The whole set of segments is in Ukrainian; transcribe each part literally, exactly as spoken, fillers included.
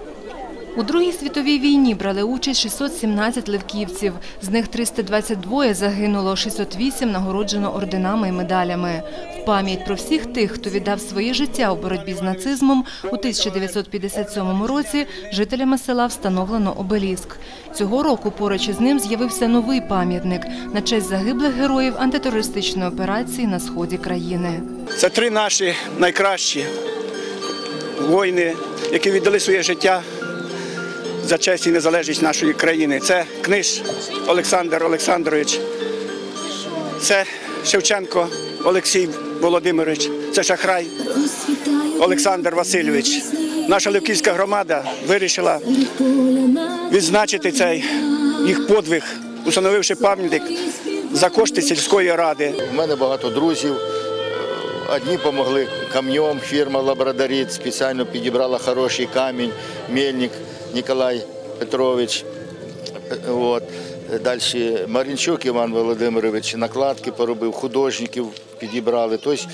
У Другій світовій війні брали участь шістсот сімнадцять левківців, з них триста двадцять два загинуло, шістсот вісім нагороджено орденами і медалями. В пам'ять про всіх тих, хто віддав своє життя у боротьбі з нацизмом, у тисяча дев'ятсот п'ятдесят сьомому році жителями села встановлено обеліск. Цього року поруч із ним з'явився новий пам'ятник на честь загиблих героїв антитерористичної операції на сході країни. Це три наші найкращі воїни, які віддали своє життя за честь і незалежність нашої країни. Це Книж Олександр Олександрович, це Шевченко Олексій Володимирович, це Шахрай Олександр Васильович. Наша левківська громада вирішила відзначити цей їх подвиг, установивши пам'ятник за кошти сільської ради. У мене багато друзів. Одні допомогли камнем, фірма «Лабрадорит» спеціально підібрала хороший камінь, Мельник Ніколай Петрович. От. Далі Маринчук Іван Володимирович накладки поробив, художників підібрали. Тобто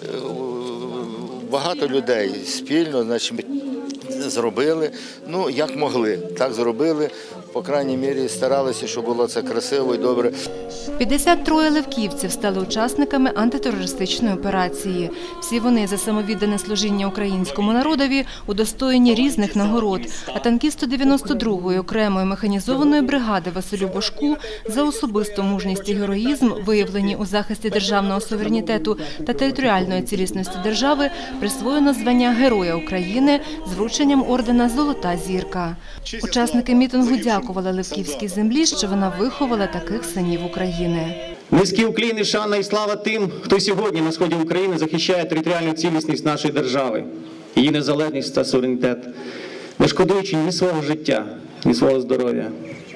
багато людей спільно, значить, зробили, ну як могли, так зробили. По крайній мірі старалися, щоб було це красиво і добре. п'ятдесят троє левківців стали учасниками антитерористичної операції. Всі вони за самовіддане служіння українському народові удостоєні різних нагород. А танкісту дев'яносто другої окремої механізованої бригади Василю Божку за особисту мужність і героїзм, виявлені у захисті державного суверенітету та територіальної цілісності держави, присвоєно звання Героя України з врученням ордена «Золота зірка». Учасники мітингу дякували левківській землі, що вона виховала таких синів України. Низький уклін і шана і слава тим, хто сьогодні на сході України захищає територіальну цілісність нашої держави, її незалежність та суверенітет, не шкодуючи ні свого життя, ні свого здоров'я.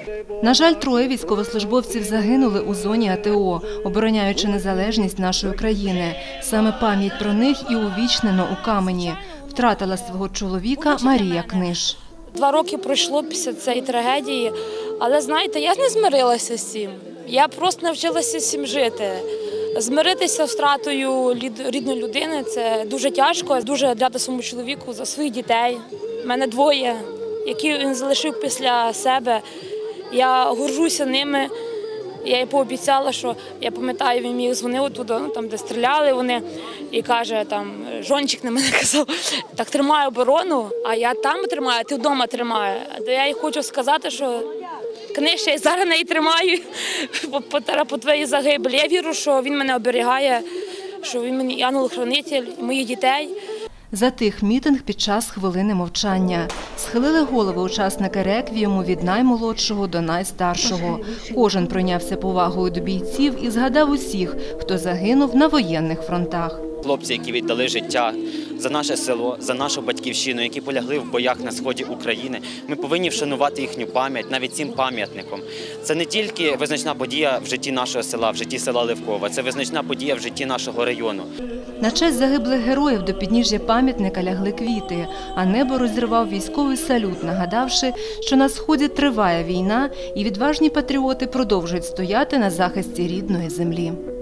На жаль, троє військовослужбовців загинули у зоні АТО, обороняючи незалежність нашої країни. Саме пам'ять про них і увічнено у камені. Втратила свого чоловіка Марія Книж. Два роки пройшло після цієї трагедії, але, знаєте, я не змирилася з цим. Я просто навчилася з цим жити. Змиритися з втратою рідної людини – це дуже тяжко. Дуже дякую своєму чоловіку за своїх дітей. У мене двоє, які він залишив після себе. Я горжуся ними. Я їй пообіцяла, що, я пам'ятаю, він мені дзвонив туди, там, де стріляли вони, і каже, там, жончик на мене казав, так тримай оборону, а я там тримаю, а ти вдома тримаю. Я їй хочу сказати, що Книж, я зараз неї тримаю по, по, по твоїй загибелі. Я вірю, що він мене оберігає, що він мені ангел-хранитель моїх дітей. Затих мітинг під час хвилини мовчання. Схилили голови учасники реквієму від наймолодшого до найстаршого. Кожен пройнявся повагою до бійців і згадав усіх, хто загинув на воєнних фронтах. Хлопці, які віддали життя за наше село, за нашу батьківщину, які полягли в боях на сході України, ми повинні вшанувати їхню пам'ять навіть цим пам'ятником. Це не тільки визначна подія в житті нашого села, в житті села Левкова, це визначна подія в житті нашого району. На честь загиблих героїв до підніжжя пам'ятника лягли квіти, а небо розірвав військовий салют, нагадавши, що на сході триває війна і відважні патріоти продовжують стояти на захисті рідної землі.